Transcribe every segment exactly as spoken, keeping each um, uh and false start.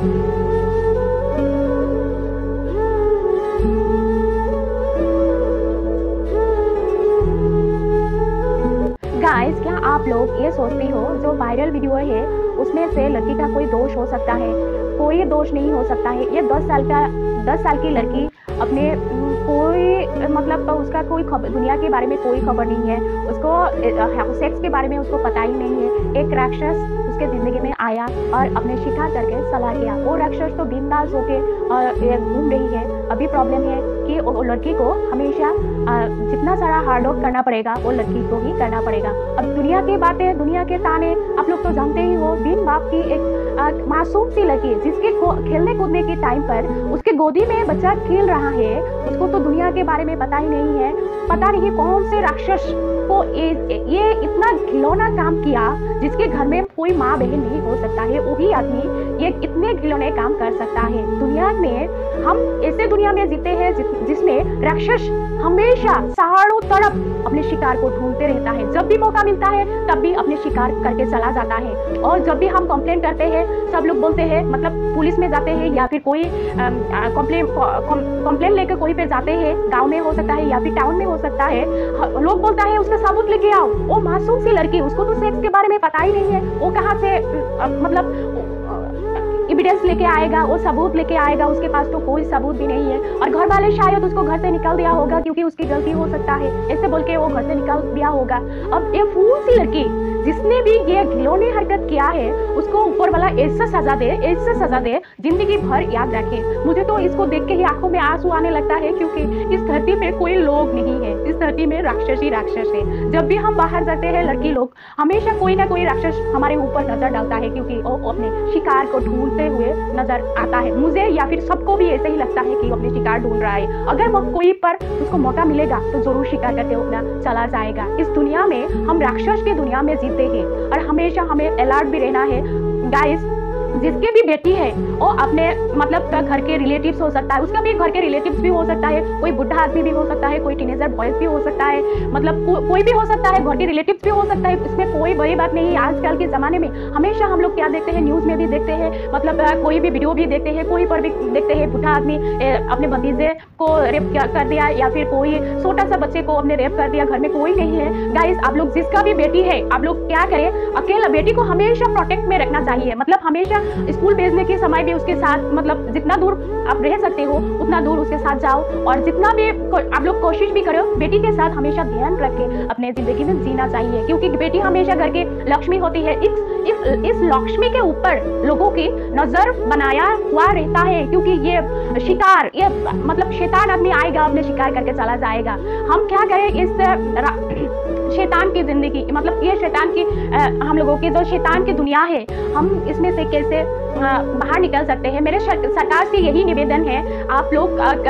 Guys, क्या आप लोग ये सोचते हो जो वायरल वीडियो है उसमें से लड़की का कोई दोष हो सकता है? कोई दोष नहीं हो सकता है। ये दस साल का दस साल की लड़की अपने कोई मतलब उसका कोई खबर, दुनिया के बारे में कोई खबर नहीं है उसको, सेक्स के बारे में उसको पता ही नहीं है। एक राक्षस उसके ज़िंदगी में आया और अपने शिकार करके चला गया। वो राक्षस तो बिंदास होके घूम रही है। अभी प्रॉब्लम है कि वो लड़की को हमेशा जितना सारा हार्ड वर्क करना पड़ेगा वो लड़की को ही करना पड़ेगा। अब दुनिया की बातें, दुनिया के ताने आप लोग तो जानते ही हो। बिन बाप की एक मासूम सी लड़की जिसके खेलने कूदने के टाइम पर उसके गोदी में बच्चा खेल रहा है, उसको तो दुनिया के बारे में पता ही नहीं है। पता नहीं कौन से राक्षस को ये, ये इतना घिनौना काम किया जिसके घर में कोई माँ बहन नहीं हो सकता है, वही आदमी ये इतने घिनौने काम कर सकता है। दुनिया में हम ऐसे दुनिया में जीते हैं जिसमें राक्षस हमेशा चारों तरफ अपने शिकार को ढूंढते रहता है। जब भी मौका मिलता है तब भी अपने शिकार करके चला जाता है। और जब भी हम कंप्लेंट करते हैं, सब लोग बोलते हैं, मतलब पुलिस में जाते हैं या फिर कोई कंप्लेन कंप्लेंट लेकर कोई पे जाते हैं, गांव में हो सकता है या फिर टाउन में हो सकता है, लोग बोलता है उसका सबूत लेके आओ। वो मासूम सी लड़की, उसको तो सेक्स के बारे में पता ही नहीं है, वो कहाँ से मतलब एविडेंस लेके आएगा, वो सबूत लेके आएगा? उसके पास तो कोई सबूत भी नहीं है। और घर वाले शायद उसको घर से निकाल दिया होगा क्योंकि उसकी गलती हो सकता है, ऐसे बोल के वो घर से निकाल दिया होगा। अब ये फूल सी लड़की जिसने भी ये घिनौनी हरकत किया है उसको ऊपर वाला ऐसा सजा दे, ऐसा सजा दे, जिंदगी भर याद रखे। मुझे तो इसको देख के ही आंखों में आंसू आने लगता है क्योंकि इस धरती पे कोई लोग नहीं है, इस धरती में राक्षस ही राक्षस है। जब भी हम बाहर जाते हैं लड़की लोग, हमेशा कोई ना कोई राक्षस हमारे ऊपर नजर डालता है क्योंकि वो अपने शिकार को ढूंढते हुए नजर आता है। मुझे या फिर सबको भी ऐसे ही लगता है कि अपने शिकार ढूंढ रहा है। अगर वो कोई पर उसको मौका मिलेगा तो जरूर शिकार करके अपना चला जाएगा। इस दुनिया में हम राक्षस की दुनिया में जीते हैं और हमेशा हमें अलर्ट भी रहना है। गाइस, जिसके भी बेटी है वो अपने मतलब घर के रिलेटिव्स हो सकता है, उसका भी घर के रिलेटिव्स भी हो सकता है, कोई बुढ़ा आदमी भी हो सकता है, कोई टीनेजर बॉयज भी हो सकता है, मतलब को, कोई भी हो सकता है, घर के रिलेटिव्स भी हो सकता है। इसमें कोई बड़ी बात नहीं है। आजकल के ज़माने में हमेशा हम लोग क्या देखते हैं, न्यूज़ में भी देखते हैं, मतलब कोई भी वीडियो भी देखते हैं, कोई पर भी देखते हैं बुढ़ा आदमी अपने भतीजे को रेप कर दिया या फिर कोई छोटा सा बच्चे को अपने रेप कर दिया, घर में कोई नहीं है। गाइस, आप लोग जिसका भी बेटी है, आप लोग क्या करें, अकेला बेटी को हमेशा प्रोटेक्ट में रखना चाहिए। मतलब हमेशा स्कूल भेजने के समय भी उसके साथ, मतलब जितना दूर आप रह सकते हो उतना दूर उसके साथ जाओ। और जितना भी आप लोग कोशिश भी करो, बेटी के साथ हमेशा ध्यान रख के अपने जिंदगी में जीना चाहिए क्योंकि बेटी हमेशा घर की लक्ष्मी होती है। इस इस इस लक्ष्मी के ऊपर लोगों की नजर बनाया हुआ रहता है क्योंकि ये शिकार, ये मतलब शैतान आदमी आएगा, अपने शिकार करके चला जाएगा। हम क्या करें इस शैतान की जिंदगी, मतलब ये शैतान की आ, हम लोगों की जो शैतान की दुनिया है, हम इसमें से कैसे आ, बाहर निकल सकते हैं? मेरे सरकार से यही निवेदन है, आप लोग आ,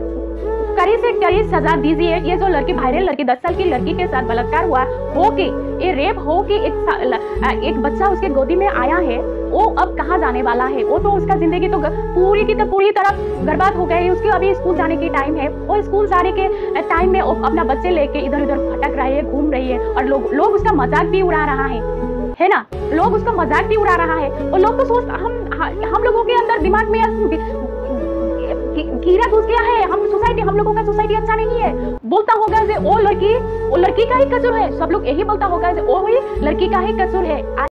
कड़ी से कड़ी सजा दीजिए। ये जो लड़की, वायरल लड़की, दस साल की लड़की के साथ बलात्कार हुआ हो कि ये रेप हो कि एक एक बच्चा उसके गोदी में आया है, वो अब कहाँ जाने वाला है? वो तो उसका जिंदगी तो पूरी की तो पूरी तरह बर्बाद हो गई। उसके अभी स्कूल जाने की टाइम है, वो स्कूल जाने के टाइम में वो अपना बच्चे लेके इधर उधर भटक रही है, घूम रही है और लोग लोग उसका मजाक भी उड़ा रहा है, है ना? लोग उसका मजाक भी उड़ा रहा है और लोग तो सोच हम हम लोगों के अंदर दिमाग में कीड़ा घुस गया है। हम सोसाइटी, हम लोगों का सोसाइटी अच्छा नहीं है। बोलता होगा जे वो लड़की वो लड़की का ही कसूर है, सब लोग यही बोलता होगा जे वो ही लड़की का ही कसूर है।